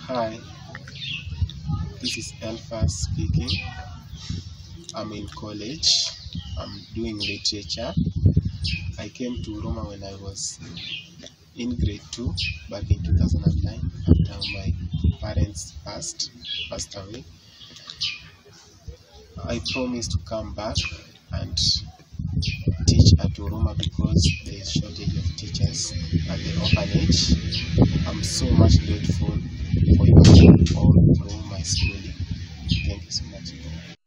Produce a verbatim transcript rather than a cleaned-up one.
Hi, this is Elphas speaking. I'm in college. I'm doing literature. I came to Roma when I was in grade two, back in two thousand nine, after my parents passed, passed away. I promised to come back and teach at Roma because there is shortage of teachers at the orphanage. I'm so much grateful for you all through my schooling. Thank you so much.